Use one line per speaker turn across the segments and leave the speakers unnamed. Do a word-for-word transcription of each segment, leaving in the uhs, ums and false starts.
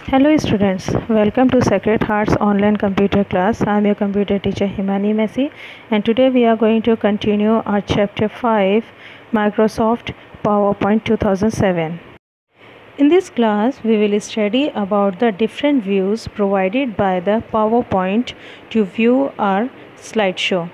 Hello students, welcome to Sacred Hearts online computer class. I am your computer teacher Himani Messi, and today we are going to continue our chapter five, Microsoft PowerPoint two thousand seven. In this class we will study about the different views provided by the PowerPoint to view our slideshow.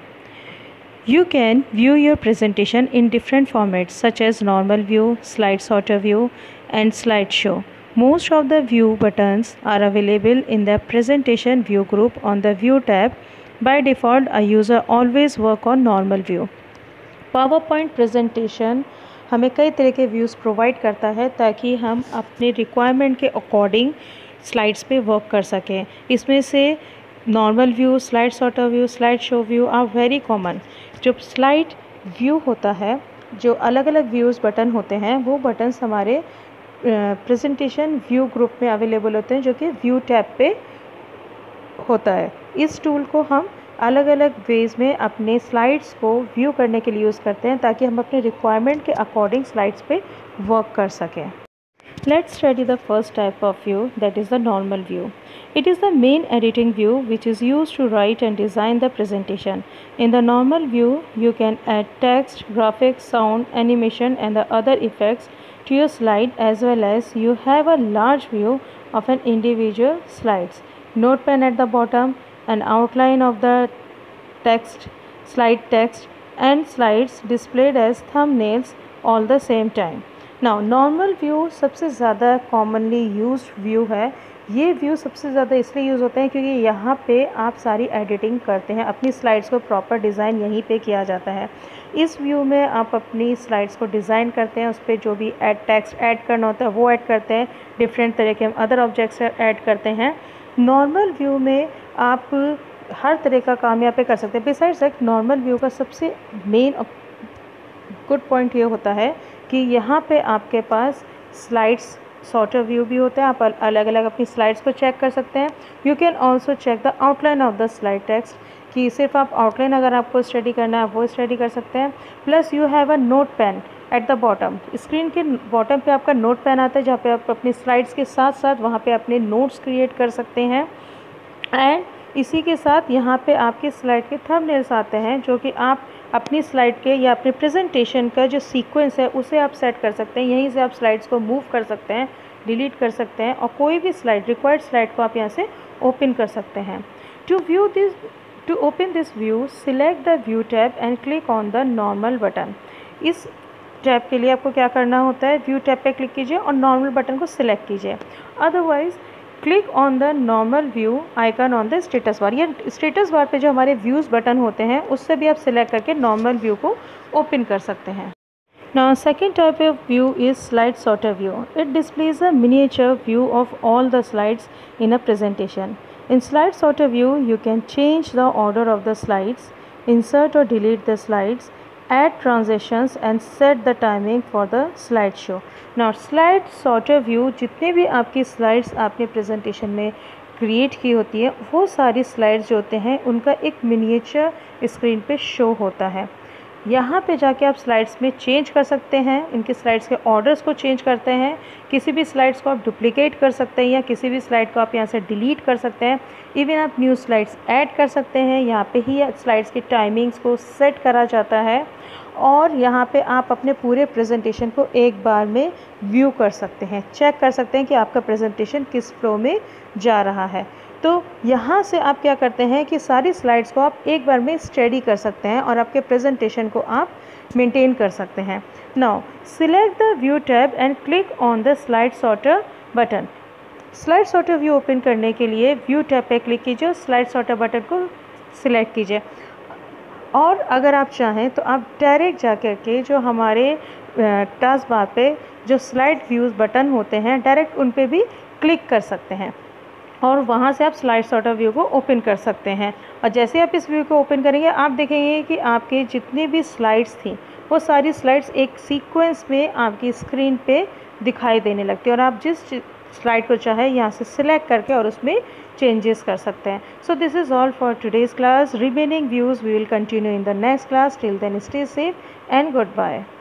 You can view your presentation in different formats such as normal view, slide sorter view and slideshow. Most of the view buttons are available in the presentation view group on the view tab. By default, a user always work on normal view. PowerPoint presentation हमें कई तरह के views provide करता है ताकि हम अपने requirement के अकॉर्डिंग स्लाइड्स पे वर्क कर सकें. इसमें से normal view, slide sorter view, slide show view are very common. जो स्लाइड व्यू होता है, जो अलग अलग व्यूज़ बटन होते हैं, वो बटन्स हमारे प्रेजेंटेशन व्यू ग्रुप में अवेलेबल होते हैं, जो कि व्यू टैब पे होता है. इस टूल को हम अलग अलग वेज़ में अपने स्लाइड्स को व्यू करने के लिए यूज़ करते हैं ताकि हम अपने रिक्वायरमेंट के अकॉर्डिंग स्लाइड्स पे वर्क कर सकें. Let's study the first type of view, that is the normal view. It is the main editing view which is used to write and design the presentation. In the normal view, you can add text, graphics, sound, animation and the other effects to your slide, as well as you have a large view of an individual slides. Notepad at the bottom, an outline of the text, slide text and slides displayed as thumbnails all the same time. Now normal view सबसे ज़्यादा commonly used view है. ये view सबसे ज़्यादा इसलिए use होते हैं क्योंकि यहाँ पे आप सारी एडिटिंग करते हैं, अपनी स्लाइड्स को प्रॉपर डिज़ाइन यहीं पे किया जाता है. इस व्यू में आप अपनी स्लाइड्स को डिज़ाइन करते हैं, उस पर जो भी ऐड टेक्स्ट ऐड करना होता है वो ऐड करते हैं, डिफरेंट तरह के हम अदर ऑब्जेक्ट्स ऐड करते हैं. नॉर्मल व्यू में आप हर तरह का काम यहाँ पे कर सकते हैं. बिसाइड्स दैट नॉर्मल व्यू का सबसे मेन गुड पॉइंट ये होता है कि यहाँ पे आपके पास स्लाइड्स सॉर्टर व्यू भी होता है. आप अलग अलग अपनी स्लाइड्स को चेक कर सकते हैं. You can also check the outline of the slide text, कि सिर्फ आप आउटलाइन अगर आपको स्टडी करना है वो स्टडी कर सकते हैं. Plus you have a note pen at the bottom. Screen के बॉटम पे आपका नोट पेन आता है जहाँ पे आप अपनी स्लाइड्स के साथ साथ वहाँ पे अपने नोट्स क्रिएट कर सकते हैं. एंड इसी के साथ यहाँ पे आपके स्लाइड के थंबनेल्स आते हैं, जो कि आप अपनी स्लाइड के या अपने प्रेजेंटेशन का जो सीक्वेंस है उसे आप सेट कर सकते हैं. यहीं से आप स्लाइड्स को मूव कर सकते हैं, डिलीट कर सकते हैं और कोई भी स्लाइड रिक्वायर्ड स्लाइड को आप यहाँ से ओपन कर सकते हैं. To view this to open this view, select the view tab and click on the normal button. इस टैब के लिए आपको क्या करना होता है, व्यू टैब पे क्लिक कीजिए और नॉर्मल बटन को सिलेक्ट कीजिए. Otherwise click on the normal view icon on the status bar. या स्टेटस बार पे जो हमारे व्यूज़ बटन होते हैं उससे भी आप सिलेक्ट करके नॉर्मल व्यू को ओपन कर सकते हैं. Now second type of view is slide sorter view. It displays a miniature view of all the slides in a presentation. In slide sorter view, you can change the order of the slides, insert or delete the slides, add transitions and set the timing for the slideshow. Now slide sorter view, जितने भी आपकी slides आपने presentation में create की होती है वो सारी स्लाइड्स जो होते हैं उनका एक मिनिएचर स्क्रीन पे शो होता है. यहाँ पे जाके आप स्लाइड्स में चेंज कर सकते हैं, इनके स्लाइड्स के ऑर्डर्स को चेंज करते हैं, किसी भी स्लाइड्स को आप डुप्लीकेट कर सकते हैं या किसी भी स्लाइड को आप यहाँ से डिलीट कर सकते हैं. इवन आप न्यू स्लाइड्स ऐड कर सकते हैं. यहाँ पे ही स्लाइड्स की टाइमिंग्स को सेट करा जाता है और यहाँ पे आप अपने पूरे प्रेजेंटेशन को एक बार में व्यू कर सकते हैं, चेक कर सकते हैं कि आपका प्रेजेंटेशन किस फ्लो में जा रहा है. तो यहाँ से आप क्या करते हैं कि सारी स्लाइड्स को आप एक बार में स्टडी कर सकते हैं और आपके प्रेजेंटेशन को आप मेंटेन कर सकते हैं. Now select the view tab and click on the slide sorter button. Slide sorter view open करने के लिए व्यू टैब पे क्लिक कीजिए और स्लाइड सॉर्टर बटन को सिलेक्ट कीजिए. और अगर आप चाहें तो आप डायरेक्ट जा कर के जो हमारे टास्क बार पे जो स्लाइड व्यूज़ बटन होते हैं डायरेक्ट उन पे भी क्लिक कर सकते हैं और वहाँ से आप स्लाइड सॉर्टर व्यू को ओपन कर सकते हैं. और जैसे आप इस व्यू को ओपन करेंगे आप देखेंगे कि आपके जितनी भी स्लाइड्स थी वो सारी स्लाइड्स एक सीक्वेंस में आपकी स्क्रीन पे दिखाई देने लगती है और आप जिस स्लाइड को चाहे यहाँ से सिलेक्ट करके और उसमें चेंजेस कर सकते हैं. So this is all for today's class. Remaining views we will continue in the next class. Till then stay safe and good bye.